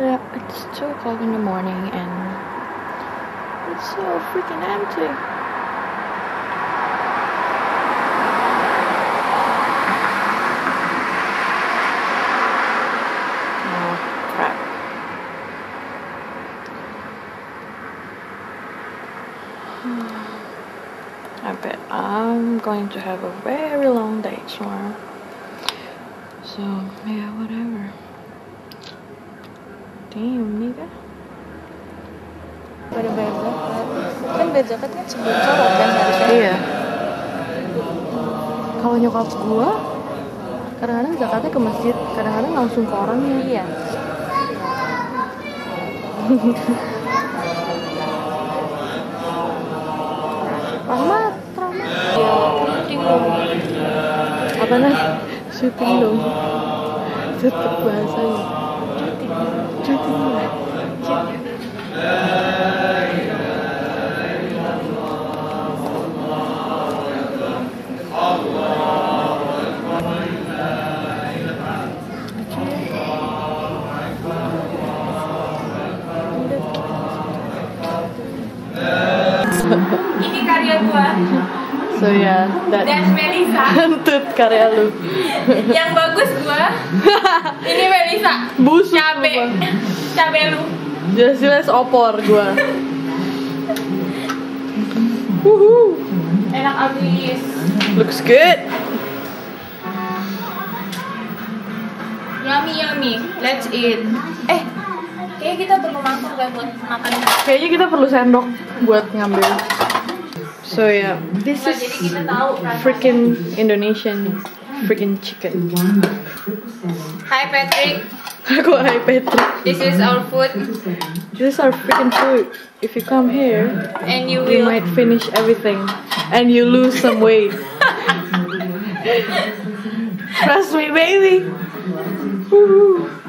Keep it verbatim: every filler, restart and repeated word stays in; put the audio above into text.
Yeah, it's two o'clock in the morning and it's so freaking empty. Oh, crap. I bet I'm going to have a very long day tomorrow. So, yeah, whatever. Damn, nigga. Pada bayar zakat. Kan bayar zakat kan sebelum sholat kan harusnya. Iya. Kalau nyokap gua kadang-kadang zakatnya ke masjid, kadang-kadang langsung ke orangnya. Iya. Rahmat, rahmat. Ya, syuting dong. Apa nah? Syuting dong. Tetep bahasanya. Syuting lah. Ini karya gua. So yeah, that Dan Mellisa. Hantut karya lu. Yang bagus gua. Ini Mellisa. Busuk Cabe. lu, Cabe lu. jelas-jelas opor gua. Woohoo. Enak abis. Looks good. Yummy yummy. Let's eat. Eh, kayaknya kita perlu makan gak buat makan. Kayaknya kita perlu sendok buat ngambil. So yeah, this Nah, is jadi kita tahu kan. freaking Indonesian freaking chicken. Hi Patrick. Aku hai Petra. This is our food This is our freaking food. If you come here, and you you will might finish everything and you lose some weight. Trust me, baby. Woo.